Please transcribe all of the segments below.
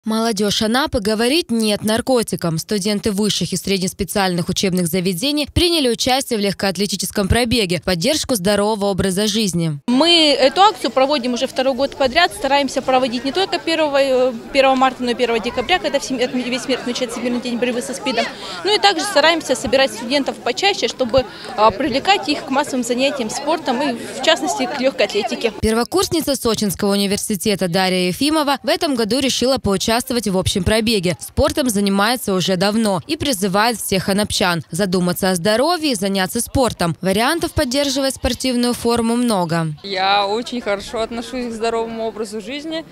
Молодежь Анапы говорит «нет» наркотикам. Студенты высших и среднеспециальных учебных заведений приняли участие в легкоатлетическом пробеге в поддержку здорового образа жизни. Мы эту акцию проводим уже второй год подряд. Стараемся проводить не только 1 марта, но и 1 декабря, когда весь мир отмечает Всемирный день борьбы со СПИДом. Ну и также стараемся собирать студентов почаще, чтобы привлекать их к массовым занятиям спортом и, в частности, к легкой атлетике. Первокурсница Сочинского университета Дарья Ефимова в этом году решила поучаствовать в общем пробеге. Спортом занимается уже давно и призывает всех анапчан задуматься о здоровье и заняться спортом. Вариантов поддерживать спортивную форму много. Я очень хорошо отношусь к здоровому образу жизни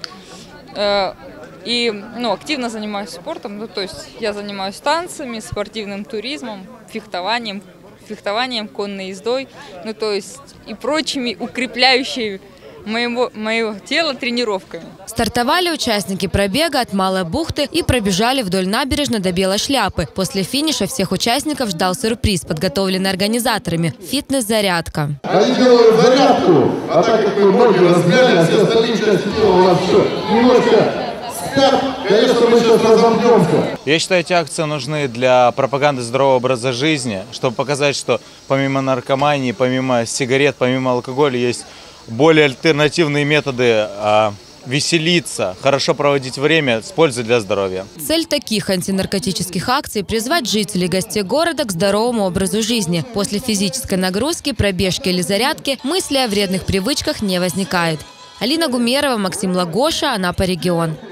и активно занимаюсь спортом. То есть я занимаюсь танцами, спортивным туризмом, фехтованием, конной ездой, то есть и прочими укрепляющими моего тела тренировками. Стартовали участники пробега от Малой бухты и пробежали вдоль набережной до Белой шляпы. После финиша всех участников ждал сюрприз, подготовленный организаторами – фитнес-зарядка. Они делают зарядку, а так как мы ноги размяли, все остальные части тела у нас все немножко спят, конечно, мы сейчас разомнемся. Я считаю, эти акции нужны для пропаганды здорового образа жизни, чтобы показать, что помимо наркомании, помимо сигарет, помимо алкоголя есть более альтернативные методы веселиться, хорошо проводить время с пользой для здоровья. Цель таких антинаркотических акций – призвать жителей и гостей города к здоровому образу жизни. После физической нагрузки, пробежки или зарядки мысли о вредных привычках не возникает. Алина Гумерова, Максим Лагоша, Анапа регион.